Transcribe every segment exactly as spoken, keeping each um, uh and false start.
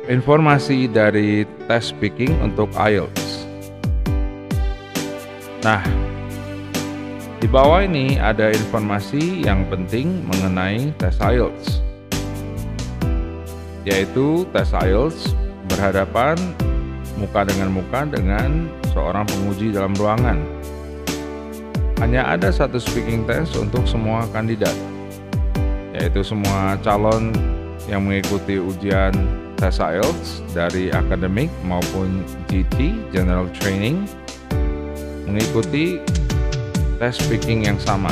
informasi dari tes speaking untuk I E L T S. Nah, di bawah ini ada informasi yang penting mengenai tes I E L T S, yaitu tes I E L T S berhadapan muka dengan muka dengan seorang penguji dalam ruangan. Hanya ada satu speaking test untuk semua kandidat, yaitu semua calon yang mengikuti ujian tes I E L T S dari akademik maupun G T General Training mengikuti tes speaking yang sama.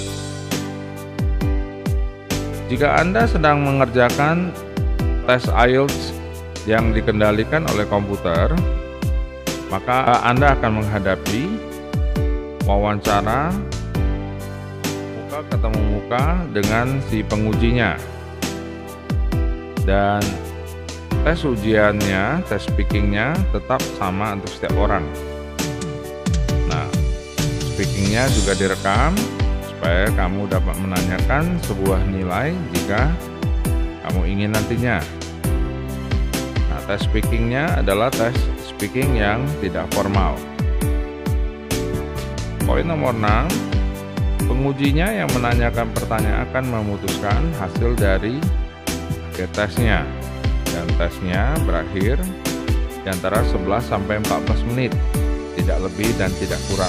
Jika Anda sedang mengerjakan tes I E L T S yang dikendalikan oleh komputer, maka Anda akan menghadapi wawancara muka ketemu muka dengan si pengujinya, dan tes ujiannya, tes speakingnya tetap sama untuk setiap orang. Nah, speakingnya juga direkam supaya kamu dapat menanyakan sebuah nilai jika kamu ingin nantinya. Nah, tes speakingnya adalah tes speaking yang tidak formal. Poin nomor enam, pengujinya yang menanyakan pertanyaan akan memutuskan hasil dari akhir tesnya, dan tesnya berakhir di antara sebelas sampai empat belas menit, tidak lebih dan tidak kurang.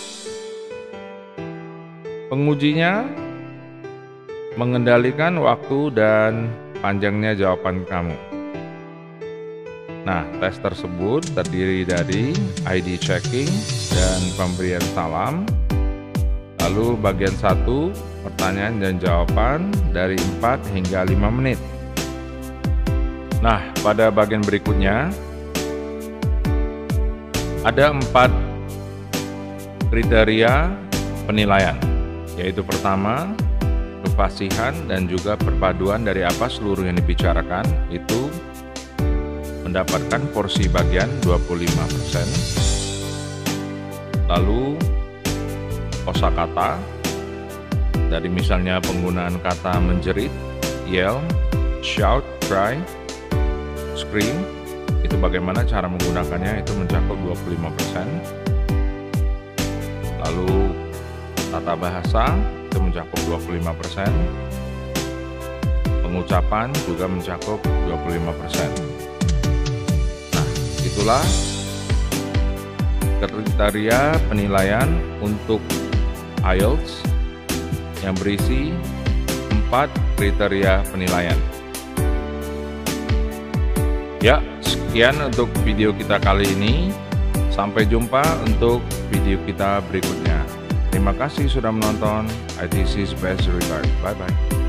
Pengujinya mengendalikan waktu dan panjangnya jawaban kamu. Nah, tes tersebut terdiri dari I D checking dan pemberian salam. Lalu bagian satu, pertanyaan dan jawaban dari empat hingga lima menit. Nah, pada bagian berikutnya ada empat kriteria penilaian, yaitu pertama, kefasihan dan juga perpaduan dari apa seluruh yang dibicarakan itu mendapatkan porsi bagian dua puluh lima persen. Lalu kosakata dari misalnya penggunaan kata menjerit, yell, shout, cry, scream, itu bagaimana cara menggunakannya itu mencakup dua puluh lima persen. Lalu tata bahasa itu mencakup dua puluh lima persen. Pengucapan juga mencakup dua puluh lima persen. Nah, itulah kriteria penilaian untuk I E L T S yang berisi empat kriteria penilaian. Ya, sekian untuk video kita kali ini. Sampai jumpa untuk video kita berikutnya. Terima kasih sudah menonton. I T C's best regard. Bye bye.